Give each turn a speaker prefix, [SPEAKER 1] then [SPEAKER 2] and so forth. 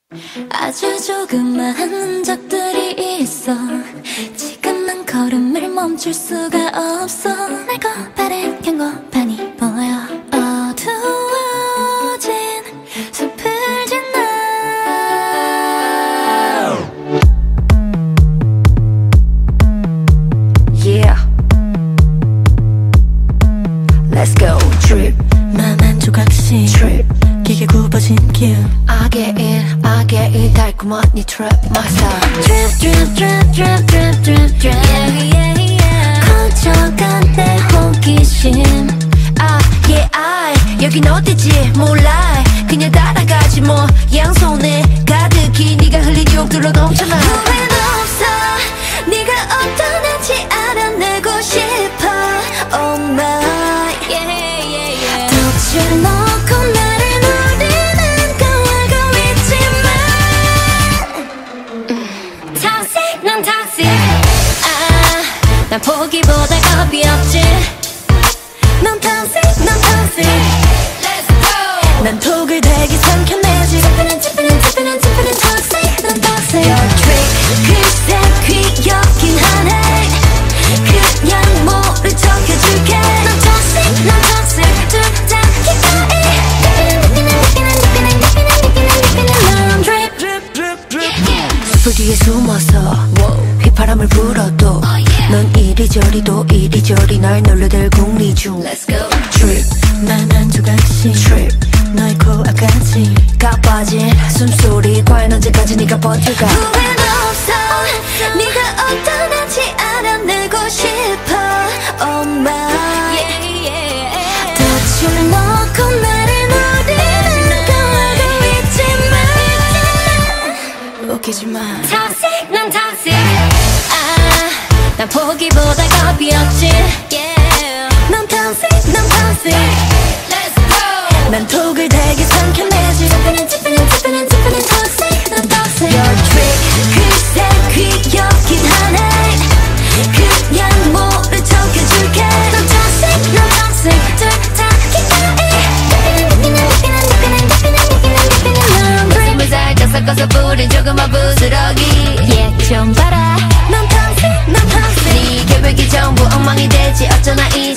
[SPEAKER 1] 아주 조그만 흔적들이 있어. 지금 난 걸음을 멈출 수가 없어. 날 거바른 경고판이 보여. 어두워진 숲을 지나.
[SPEAKER 2] Yeah, let's go. Trip
[SPEAKER 1] 만한 조각씩
[SPEAKER 2] Trip
[SPEAKER 1] 길게 굽어진 길.
[SPEAKER 2] I get it 달콤한 네 trap my style.
[SPEAKER 1] Drip drip drip drip drip drip drip. Yeah yeah yeah. 커져간 내 호기심.
[SPEAKER 2] Yeah 여긴 어디지 몰라. 그냥 따라가지 뭐. 양손에 가득히 네가 흘린 욕들로 넘쳐나.
[SPEAKER 1] 후회는 없어. 네가 어떤 애인지 알아내고 싶어. Oh my yeah yeah yeah. 덫을 놓고 나를 노리는 거 알고 있지만 Toxic 난 toxic. 난 포기보다 겁이 없지. 넌 toxic 넌 toxic. Let's go. 난 톡을 대기 삼켜내지. 찝히는 toxic 넌 toxic. Your trick 글쎄 귀엽긴 하네. 그냥 모른 척 해줄게. 넌 toxic 넌 toxic. 둘 다 기꺼이 넌 drip
[SPEAKER 2] 숲을 뒤에 숨어서 휘파람을 불어도 넌 이리저리 또 이리저리 날 놀려댈 궁리 중.
[SPEAKER 1] Let's go.
[SPEAKER 2] Trip
[SPEAKER 1] 만한 조각씩
[SPEAKER 2] Trip
[SPEAKER 1] 너의 코앞까지
[SPEAKER 2] 가빠진 숨소리 과연 언제까지 네가 버틸까.
[SPEAKER 1] 후회는 없어. 네가 어떤 애인지 알아내고 싶어. Oh my yeah yeah. 덫을 놓고 나를 노리는 거 알고 있지만
[SPEAKER 2] 웃기지마.
[SPEAKER 1] Toxic 난 toxic. 난 포기보다 겁이 없지. Yeah. 넌 toxic 넌 toxic. Let's go. 난 톡을 대게 삼켜내지. 찝히는 toxic 넌 toxic.
[SPEAKER 2] Your trick
[SPEAKER 1] 글쎄 귀엽긴 하네. 그냥 모른 척 해줄게. 넌 toxic 넌 toxic. 둘 다 기꺼이 웃음을 살짝 섞어서 부린 조그만 부스러기. Yeah 좀 봐라. 넌 toxic 넌 toxic. 네 계획이 전부 엉망이 되지 어쩌나 이